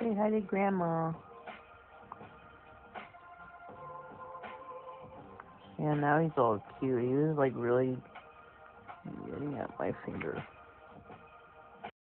Say hi to Grandma. Yeah, now he's all cute. He was like really getting at my finger.